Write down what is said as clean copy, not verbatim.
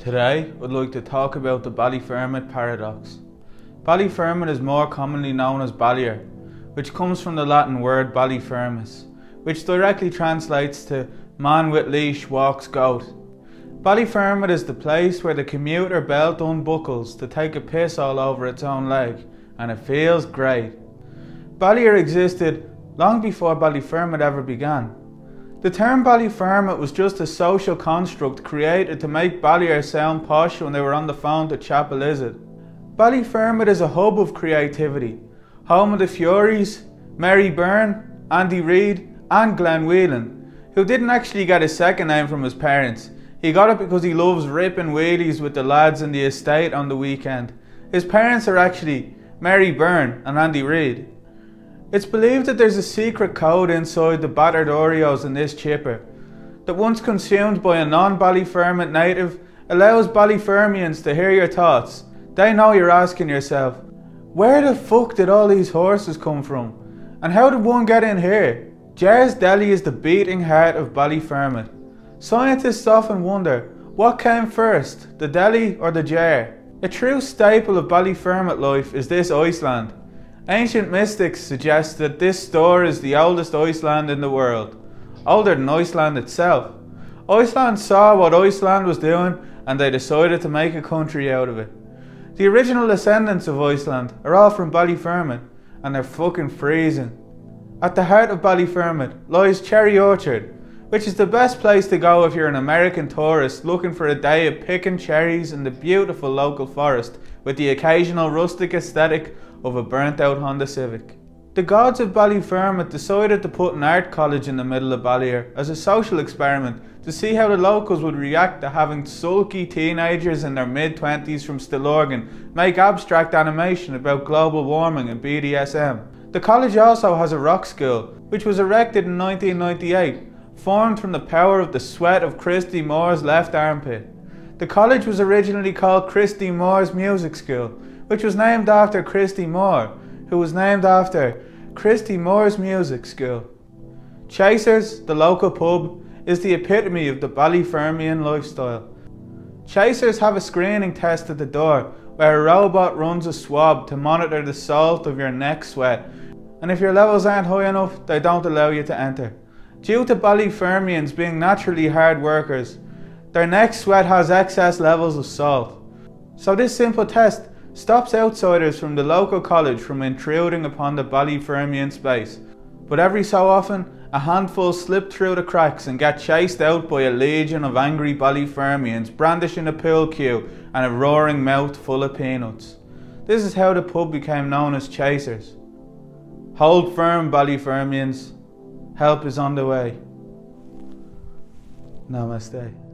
Today, I'd like to talk about the Ballyfermot paradox. Ballyfermot is more commonly known as Ballier, which comes from the Latin word ballifermus, which directly translates to man with leash walks goat. Ballyfermot is the place where the commuter belt unbuckles to take a piss all over its own leg, and it feels great. Ballier existed long before Ballyfermot ever began. The term Ballyfermot was just a social construct created to make Ballier sound posh when they were on the phone to Chapel Izzard. Ballyfermot is a hub of creativity, home of the Furies, Mary Byrne, Andy Reid and Glenn Whelan, who didn't actually get his second name from his parents. He got it because he loves ripping wheelies with the lads in the estate on the weekend. His parents are actually Mary Byrne and Andy Reid. It's believed that there's a secret code inside the battered Oreos in this chipper that, once consumed by a non-Ballyfermot native, allows Ballyfermians to hear your thoughts. They know you're asking yourself, where the fuck did all these horses come from? And how did one get in here? Jar's Deli is the beating heart of Ballyfermot. Scientists often wonder, what came first, the deli or the jar? A true staple of Ballyfermot life is this Iceland. Ancient mystics suggest that this store is the oldest Iceland in the world, older than Iceland itself. Iceland saw what Iceland was doing and they decided to make a country out of it. The original descendants of Iceland are all from Ballyfermot and they're fucking freezing. At the heart of Ballyfermot lies Cherry Orchard, which is the best place to go if you're an American tourist looking for a day of picking cherries in the beautiful local forest with the occasional rustic aesthetic of a burnt out Honda Civic. The gods of Ballyfermot decided to put an art college in the middle of Ballier as a social experiment to see how the locals would react to having sulky teenagers in their mid-20s from Stillorgan make abstract animation about global warming and BDSM. The college also has a rock school, which was erected in 1998, formed from the power of the sweat of Christy Moore's left armpit. The college was originally called Christy Moore's Music School, which was named after Christy Moore, who was named after Christy Moore's Music School. Chasers, the local pub, is the epitome of the Ballyfermian lifestyle. Chasers have a screening test at the door where a robot runs a swab to monitor the salt of your neck sweat, and if your levels aren't high enough, they don't allow you to enter. Due to Ballyfermians being naturally hard workers, their neck sweat has excess levels of salt. So this simple test stops outsiders from the local college from intruding upon the Ballyfermian space. But every so often, a handful slip through the cracks and get chased out by a legion of angry Ballyfermians brandishing a pool cue and a roaring mouth full of peanuts. This is how the pub became known as Chasers. Hold firm, Ballyfermians. Help is on the way. Namaste.